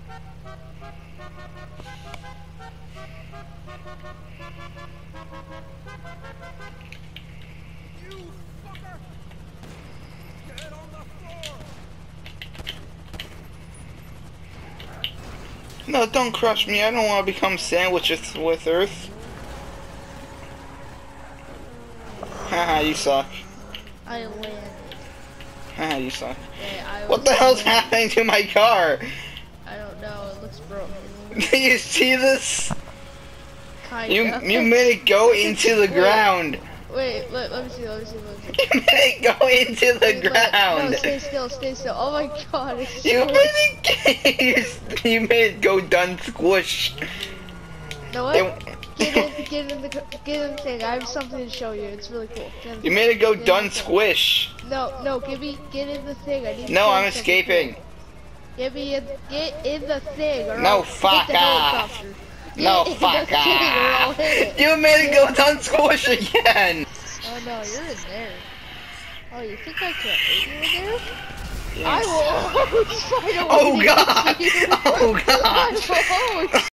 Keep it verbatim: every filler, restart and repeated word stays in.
You fucker! Get on the floor! No, don't crush me. I don't want to become sandwiches with Earth. Haha, you suck. I landed. Haha, you suck. Yeah, I What was the hell's landed. happening to my car? I don't know. It looks broken. Do you see this? Kinda. You you made it go into the Wait. ground. Wait, let, let me see, let me see, let me see. You made it go into the Wait, wait, ground. no, stay still, stay still. Oh my god, it's You so made it. You made it go done squish. You know what? Get in, get in the, get in the thing. I have something to show you. It's really cool. Get in the You made it go get in done the thing. squish. No, no, give me, get in the thing. I need to No, show I'm you something escaping. cool. Get me in, get in the thing. Or No, I'll fuck hit the off. helicopter. No, Get in fuck the thing or I'll off. hit it. You made it go done squish again. Oh no, you're in there. Oh, you think I can't hit you in there? Yes. I will always find a way Oh to god! get you. Oh god! I will always